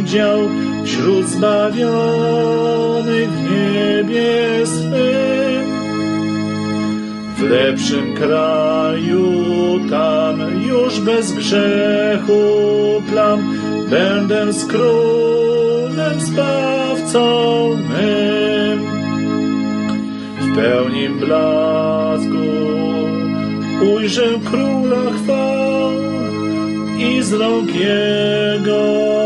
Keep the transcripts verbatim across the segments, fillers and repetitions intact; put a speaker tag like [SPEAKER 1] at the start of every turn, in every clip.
[SPEAKER 1] dział wśród zbawionych w niebie swym. W lepszym kraju tam już bez grzechu plam będę z królem zbawcą mym. W pełni blasku ujrzę króla chwał i z rąk jego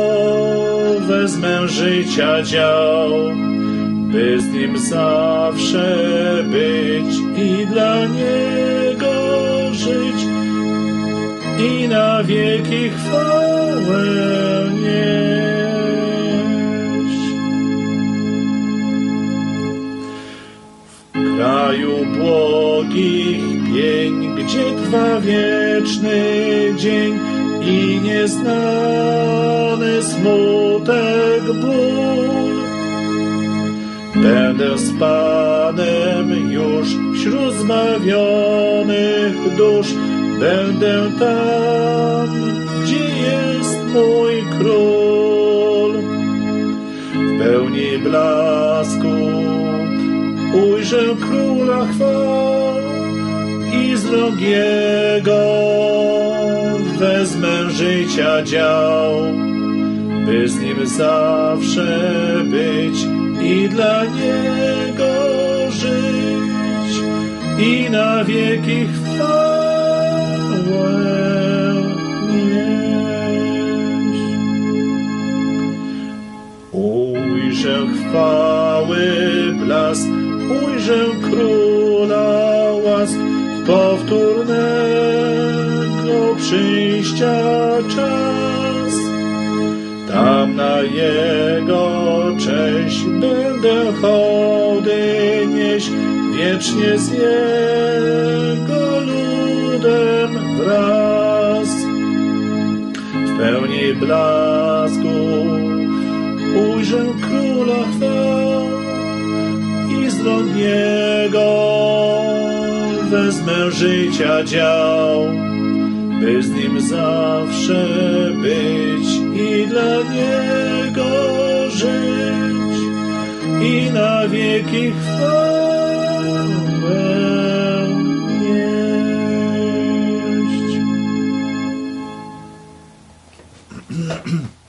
[SPEAKER 1] wezmę życia dział, by z nim zawsze być i dla niego żyć i na wieki chwałę nieść. W kraju błogich pień, gdzie trwa wieczny dzień i nieznany smutek, ból, będę z Panem już wśród zbawionych dusz. Będę tam, gdzie jest mój król. W pełni blasku ujrzę króla chwał i z rąk jego wezmę życia dział, by z nim zawsze być i dla niego żyć i na wieki chwałę nieść. Ujrzę chwały blask, ujrzę króla łask, powtórnego przyjścia czas. Tam na jego cześć będę hołdy nieść, wiecznie z jego ludem wraz. W pełni blasku ujrzę króla chwał i z rąk jego wezmę życia dział, by z nim zawsze być i dla niego żyć i na wieki chwałę nieść.